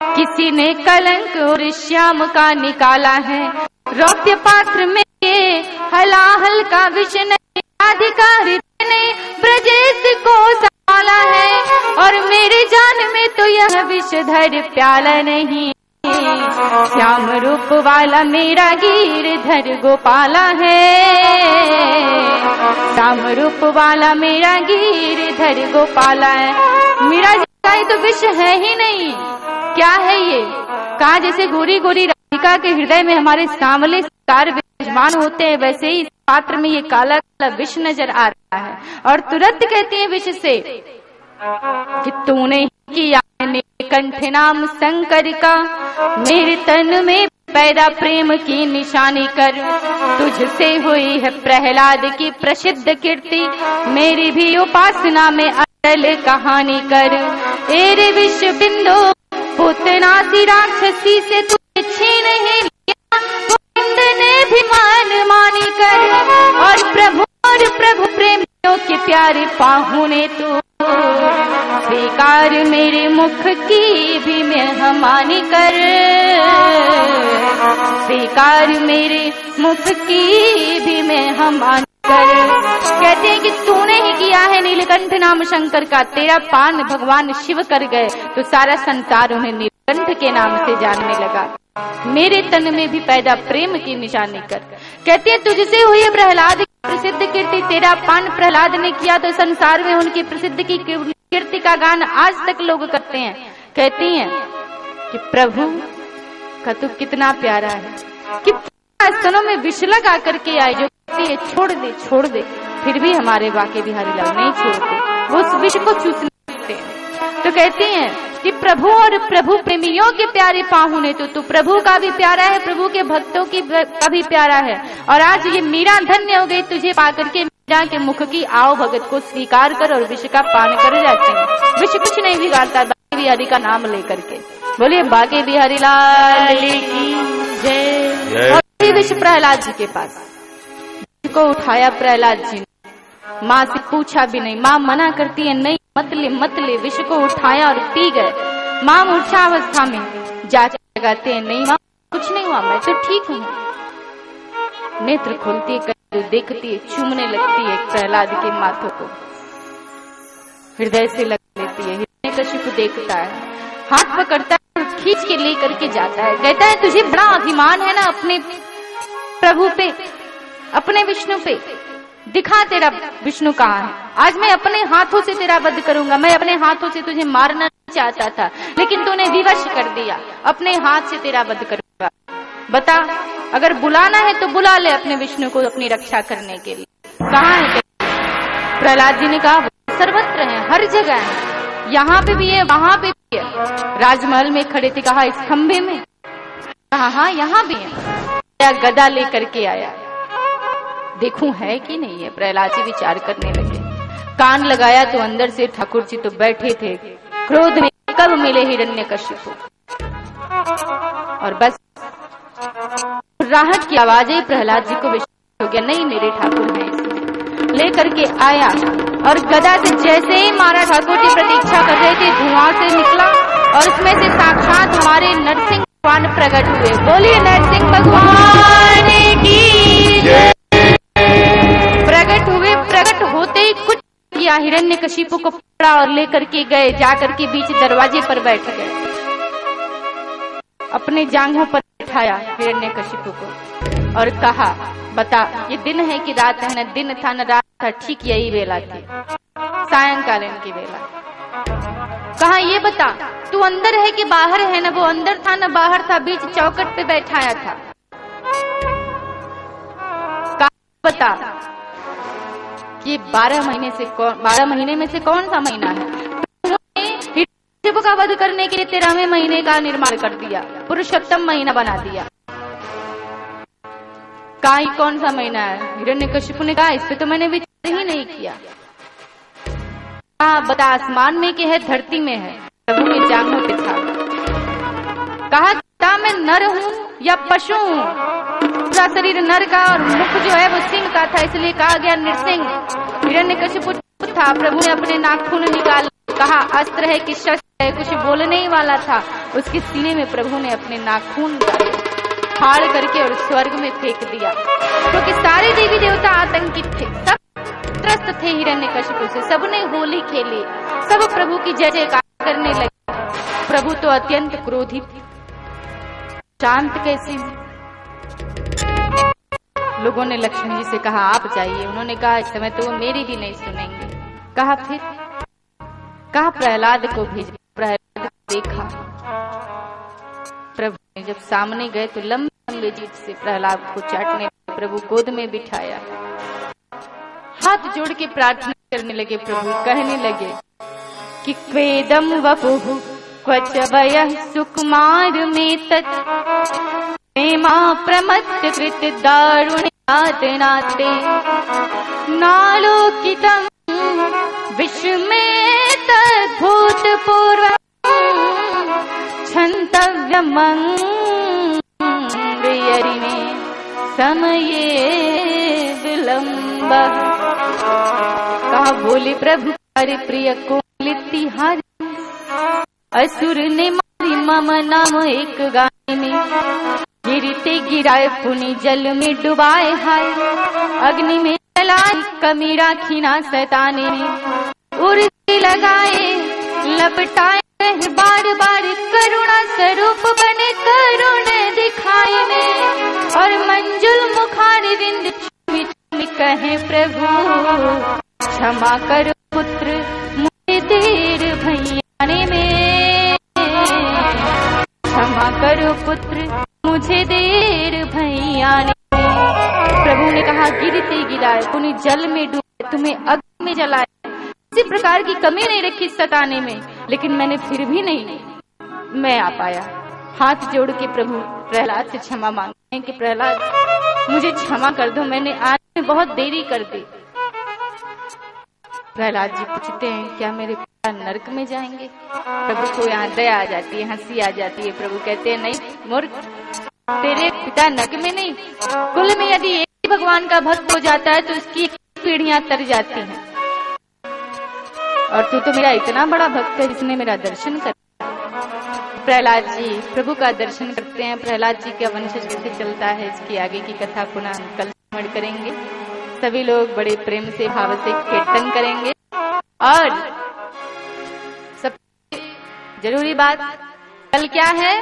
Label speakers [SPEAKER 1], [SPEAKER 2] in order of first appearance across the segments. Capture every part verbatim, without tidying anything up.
[SPEAKER 1] किसी ने कलंक और श्याम का निकाला है, रौप्य पात्र में हलाहल का विष नहीं, अधिकारी ने ब्रजेश को संभाला है, और मेरे जान में तो यह विषधर प्याला नहीं। श्याम रूप वाला मेरा गिरधर गोपाला है, श्याम रूप वाला मेरा गिरधर गोपाला है। मेरा ये तो विष है ही नहीं, क्या है ये? कहा जैसे गोरी गोरी राधिका के हृदय में हमारे सांवले सितार विराजमान होते हैं, वैसे ही इस पात्र में ये काला काला विष नजर आ रहा है। और तुरंत कहती है विष से कि तूने किया नीलकंठ नाम शंकर का, मेरे तन में पैदा प्रेम की निशानी कर, तुझसे हुई है प्रहलाद की प्रसिद्ध कीर्ति, मेरी भी उपासना में अटल कहानी कर। एरे विष बिंदु पुतनासी राक्षसी से तुझे छीन ही लिया, गोविंद ने भी मान मानी कर, और प्रभु और प्रभु प्रेमियों के प्यारे पाहुने तू, स्वीकार मेरे मुख की भी मेहमानी कर, स्वीकार मेरे मुख की भी मेहमानी कर। कहते हैं कि तूने ही किया है नीलकंठ नाम शंकर का, तेरा पान भगवान शिव कर गए तो सारा संसार उन्हें नीलकंठ के नाम से जानने लगा। मेरे तन में भी पैदा प्रेम की निशानी कर। कहते हैं तुझसे हुई प्रहलाद की प्रसिद्ध कीर्ति, तेरा पान प्रहलाद ने किया तो संसार में उनकी प्रसिद्ध की कीर्ति का गान आज तक लोग करते हैं। कहती हैं कि प्रभु का तू कितना प्यारा है, कि स्तनों में विष लगा करके आए, जो कहती है छोड़ दे छोड़ दे, फिर भी हमारे बाके बिहारी लाल नहीं छोड़ते, वो उस विष को चूसने लगते हैं। तो कहती हैं कि प्रभु और प्रभु प्रेमियों के प्यारे पाहुने तो तू प्रभु का भी प्यारा है, प्रभु के भक्तों की का भी प्यारा है। और आज ये मीरा धन्य हो गई तुझे पाकर के, मीरा के मुख की आओ भगत को स्वीकार कर और विष का पान कर जाते हैं। विष कुछ नहीं बिगाड़ता बाके बिहारी का नाम लेकर के। बोलिए बाके बिहारी लाल की जय। और विष प्रहलाद जी के पास को उठाया प्रहलाद जी ने, माँ से पूछा भी नहीं, माँ मना करती है नहीं मत ले मत ले, विष को उठाया और पी गए। माँ मूर्छावस्था में जांच लगाते हैं, नहीं माँ कुछ नहीं हुआ, मैं तो ठीक हूँ। नेत्र खोलती है, देखती है, चूमने लगती है प्रहलाद के माथों को, हृदय से लग लेती है। हिरण्यकशिपु देखता है, हाथ पकड़ता है और खींच के ले करके जाता है। कहता है तुझे बड़ा अभिमान है ना अपने प्रभु पे, अपने विष्णु पे, दिखा तेरा विष्णु कहाँ है। आज मैं अपने हाथों से तेरा वध करूंगा, मैं अपने हाथों से तुझे मारना चाहता था लेकिन तूने विवश कर दिया, अपने हाथ से तेरा वध करूंगा। बता अगर बुलाना है तो बुला ले अपने विष्णु को अपनी रक्षा करने के लिए। कहाँ है? प्रहलाद जी ने कहा सर्वत्र है, हर जगह है, यहाँ पे भी है वहां पे भी है। राजमहल में खड़े थे, कहा इस खंभे में, कहा हाँ यहाँ भी है। गदा लेकर के आया, देखूं है कि नहीं है। प्रहलाद जी विचार करने लगे, कान लगाया तो अंदर से ठाकुर जी तो बैठे थे क्रोध में, कब मिले हिरण्यकशिपु। और बस राहत की आवाज ही प्रहलाद जी को विश्वास हो गया, नहीं मेरे ठाकुर हैं। इसलिए लेकर के आया और गदा से जैसे ही मारा, ठाकुर जी प्रतीक्षा कर रहे थे, धुआं से निकला और उसमें से साक्षात हमारे नरसिंह भगवान प्रकट हुए। बोलिए नरसिंह भगवान की जय। प्रकट हुए, प्रकट होते ही कुछ किया, हिरण्यकशिपु को पकड़ा और लेकर के गए, जाकर के बीच दरवाजे पर बैठ गए, अपने जांघों पर बैठाया हिरण्यकशिपु को और कहा बता ये दिन है कि रात है? न दिन था न रात था, ठीक यही वेला थी, सायंकालीन की वेला। कहा ये बता तू अंदर है कि बाहर है? न वो अंदर था न बाहर था, बीच चौकट पे बैठाया था। कहा बता कि बारह महीने से कौन, बारह महीने में से कौन सा महीना है? हिरण्यकशिपु का वध करने के लिए तेरहवें महीने का निर्माण कर दिया, पुरुषोत्तम महीना बना दिया। कहा कौन सा महीना है? हिरण्यकशिपु ने कहा इस पे तो मैंने विचार ही नहीं किया। कहा बता आसमान में के है धरती में है? प्रभु के जांघों पे था। कहा मैं नर हूँ या पशु हूँ? पूरा शरीर नर का और मुख जो है वो सिंह का था, इसलिए कहा गया नृसिंह। हिरण्यकशिपु था, प्रभु ने अपने नाखून निकाल कहा अस्त्र है कि शस्त्र है, कुछ बोलने ही वाला था, उसके सीने में प्रभु ने अपने नाखून फाड़ करके और स्वर्ग में फेंक दिया। क्योंकि तो सारे देवी देवता आतंकित थे, सब त्रस्त थे हिरण्यकशिपु से, सबने होली खेली, सब प्रभु की जय जयकार करने लगे। प्रभु तो अत्यंत क्रोधित, शांत कैसे। लोगों ने लक्ष्मण जी से कहा आप जाइए। उन्होंने कहा इस समय तो वो मेरी भी नहीं सुनेंगे। कहा फिर कहा प्रहलाद को भेज। प्रहलाद को देखा, प्रभु ने जब सामने गए तो लंबे लंबे जीभ से प्रहलाद को चाटने, प्रभु गोद में बिठाया, हाथ जोड़ के प्रार्थना करने लगे। प्रभु कहने लगे कि क्वेदम वपुः क्वच वयः सुकुमार में तत् प्रेमा प्रमत्त कृत दारुण्यातनाते नालोकितम् विश्वमें तद्भूतपूर्व क्षन्तव्यमं वियरिमे समये विलम्बः। कहा बोले प्रभु हरि प्रिय कोमलिति हरि, असुर ने मारी मम नाम एक गाने में, गिरते गिराए पुनि जल में डुबाए हाय, अग्नि में जलाए कमीरा खीना सैताने में, उड़ते लगाए लपटाए बार बार करुणा स्वरूप बने करुण दिखाए में, और मंजुल मुखार विंद चूमी चूमी कहे प्रभु क्षमा करो पुत्र मुझे देर भैयाने में, क्षमा करो पुत्र मुझे देर भैयाने में। प्रभु ने कहा गिरते गिराए पुनि जल में डूबे, तुम्हें अग्नि में जलाए, किसी प्रकार की कमी नहीं रखी सताने में, लेकिन मैंने फिर भी नहीं मैं आ पाया। हाथ जोड़ के प्रभु प्रहलाद से क्षमा मांगते हैं कि प्रहलाद मुझे क्षमा कर दो, मैंने आने में बहुत देरी कर दी। प्रहलाद जी पूछते हैं क्या मेरे पिता नरक में जाएंगे? प्रभु को यहाँ दया आ जाती है, हंसी आ जाती है। प्रभु कहते हैं नहीं मूर्ख, तेरे पिता नरक में नहीं, कुल में यदि एक ही भगवान का भक्त हो जाता है तो उसकी पीढ़ियां तर जाती हैं, और तू तो मेरा इतना बड़ा भक्त है जिसने मेरा दर्शन कर। प्रहलाद जी प्रभु का दर्शन करते हैं। प्रहलाद जी का वंशज कैसे चलता है इसकी आगे की कथा पुनः कल स्मरण करेंगे। सभी लोग बड़े प्रेम से भाव से कीर्तन करेंगे। और सबसे जरूरी बात कल क्या है?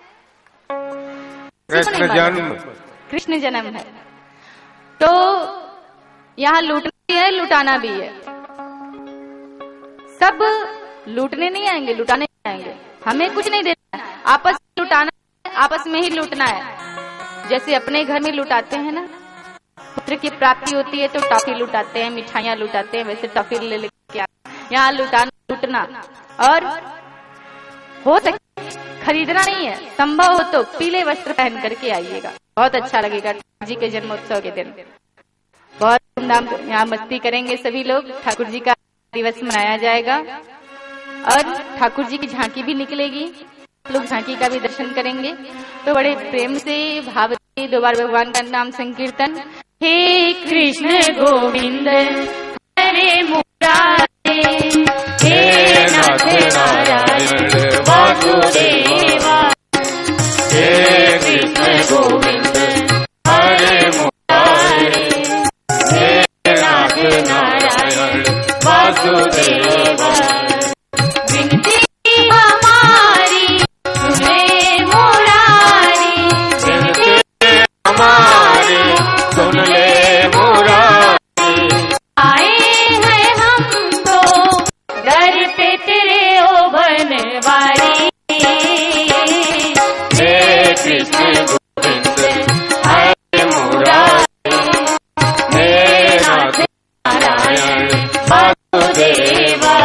[SPEAKER 1] कृष्ण जन्म, कृष्ण जन्म है। तो यहाँ लूटना भी है, लुटाना भी है। सब लूटने नहीं आएंगे, लुटाने नहीं आएंगे। हमें कुछ नहीं देना है, आपस में लुटाना है, आपस में ही लूटना है। जैसे अपने घर में लुटाते हैं ना, पुत्र की प्राप्ति होती है तो टॉफी लुटाते हैं, मिठाइयाँ लुटाते हैं, वैसे टॉफी ले लेके यहाँ लुटाना लूटना। और हो सके खरीदना नहीं है, संभव हो तो पीले वस्त्र पहन करके आइएगा, बहुत अच्छा लगेगा। ठाकुर जी के जन्मोत्सव के दिन बहुत धूमधाम यहाँ मस्ती करेंगे सभी लोग। ठाकुर जी का दिवस मनाया जाएगा और ठाकुर जी की झांकी भी निकलेगी, लोग झांकी का भी दर्शन करेंगे। तो बड़े प्रेम से भाव से दो बार भगवान का नाम संकीर्तन। हे कृष्ण गोविंद हरे मुरारे, हे नाथ नारायण वासुदेवा, हे कृष्ण गोविंद हरे मुरारे, हे नाथ नारायण वासुदेवा। विनती हमारी सुने मुरारी, विनती हमारी सुन ले मुरारी। आए हैं हम तो दर पे तेरे ओ बनवारी, हे कृष्ण गोविंद हरे मुरारी, हे नाथ नारायण वासुदेवा।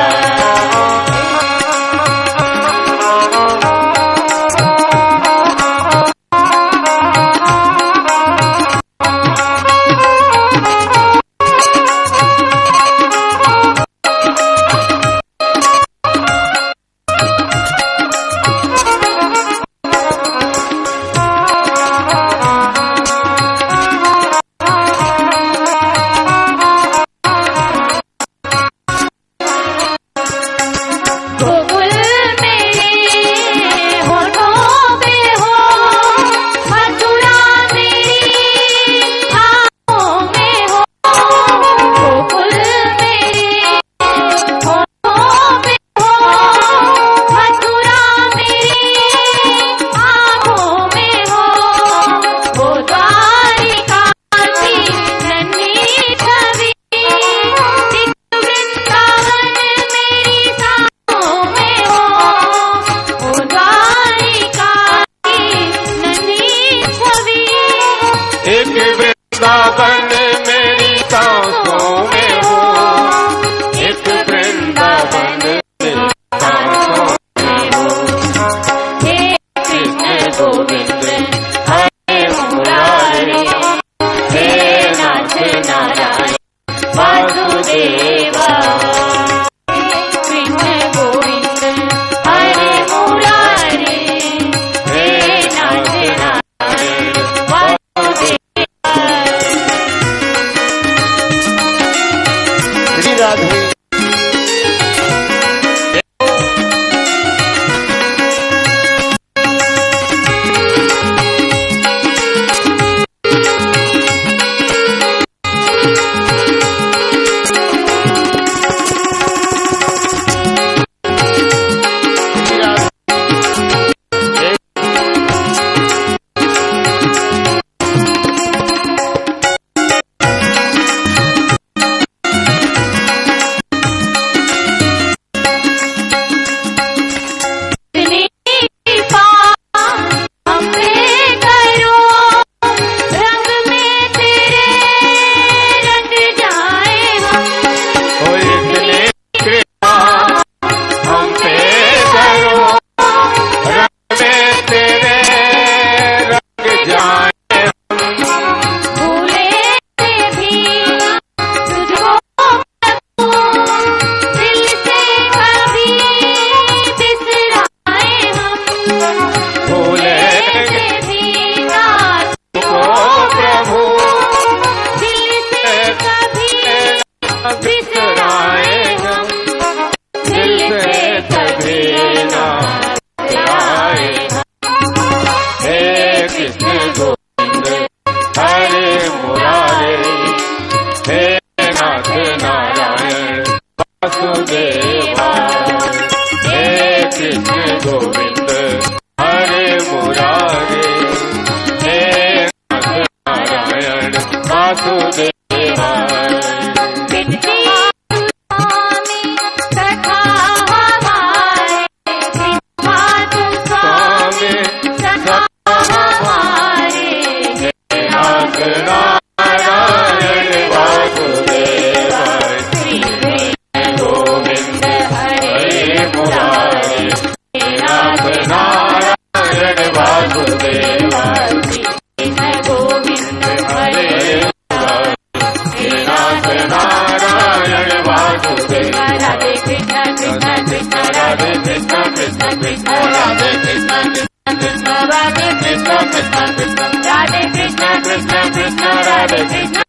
[SPEAKER 2] वासुदेवाय। Radhe Krishna, Krishna Krishna, Radhe Krishna, Radhe Krishna, Radhe Krishna.